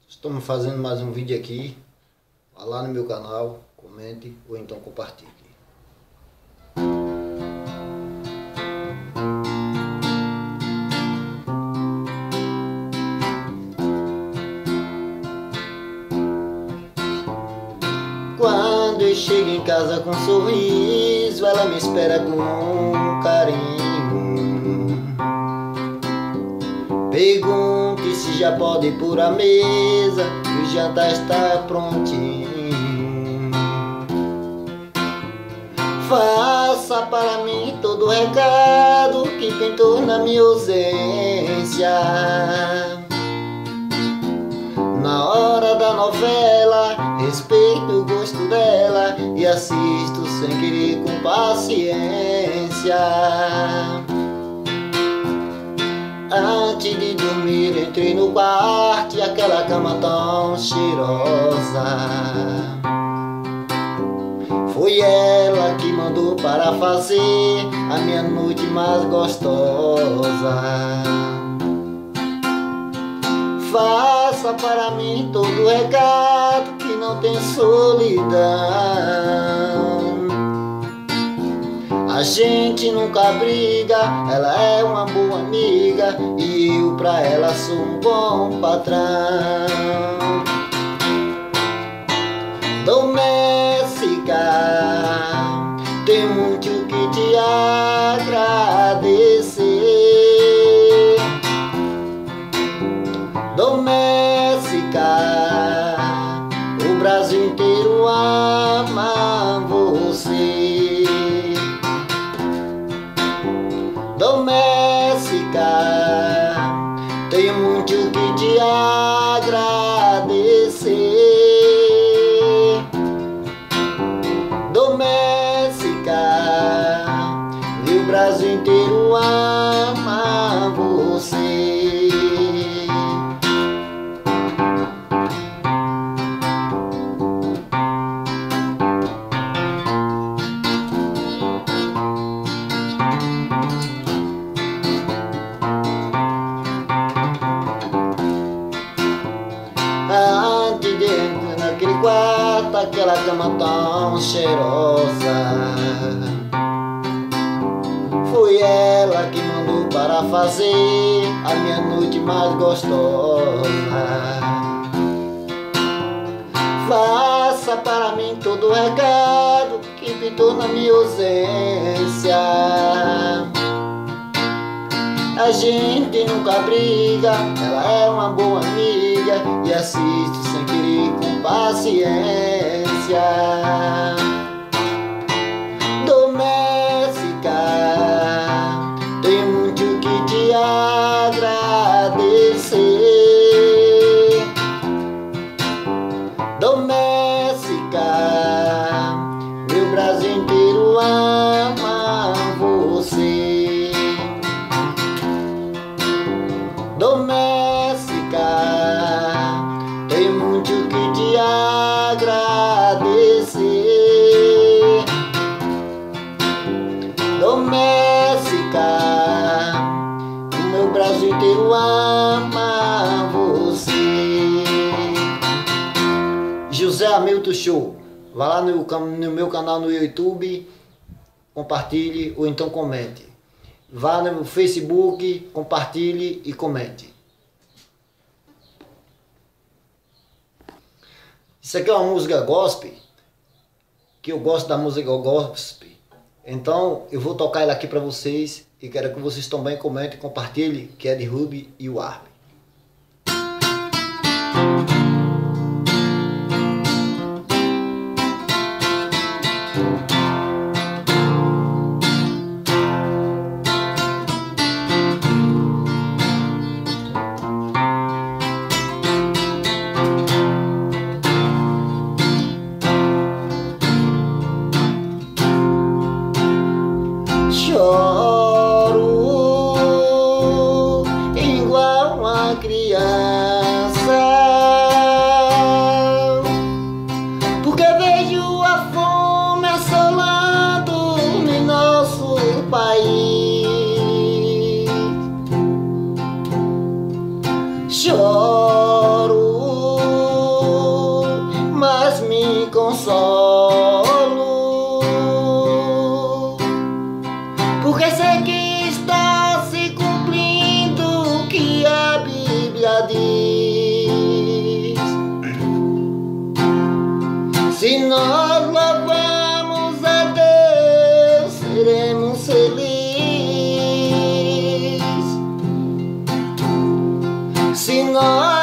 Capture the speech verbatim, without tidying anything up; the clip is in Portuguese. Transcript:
Estamos fazendo mais um vídeo aqui. Vá lá no meu canal, comente ou então compartilhe. Quando eu chego em casa com um sorriso, ela me espera com carinho. Pergunte se já pode ir por a mesa, que o jantar está prontinho. Faça para mim todo o recado que pintou na minha ausência. Na hora da novela, respeito o gosto dela e assisto sem querer com paciência. Antes de dormir entrei no quarto e aquela cama tão cheirosa. Foi ela que mandou para fazer a minha noite mais gostosa. Faça para mim todo o recado que não tem solidão. A gente nunca briga, ela é uma boa amiga e eu pra ela sou um bom patrão. Doméstica, tem muito que te agradecer. Doméstica, o Brasil inteiro ama você. Doméstica, tenho muito que te agradecer. Doméstica, e o Brasil inteiro ama você. Antes de entrar naquele quarto, aquela cama tão cheirosa. Foi ela que mandou para fazer a minha noite mais gostosa. Faça para mim todo o recado que pintou na minha ausência. A gente nunca briga, ela é uma boa amiga e assiste sem querer com paciência. Doméstica, tem muito que te agradecer. Doméstica, meu Brasil inteiro ama você. Doméstica, tem muito que te agradecer. Doméstica, o meu Brasil inteiro ama você. José Hamilton Show. Vá lá no, no meu canal no YouTube, compartilhe ou então comente. Vá no Facebook, compartilhe e comente. Isso aqui é uma música gospel, que eu gosto da música gospel. Então eu vou tocar ela aqui para vocês e quero que vocês também comentem e compartilhem, que é de Ruby e Warby. Choro igual porque sei que está se cumprindo o que a Bíblia diz. Se nós louvamos a Deus, seremos felizes. Se nós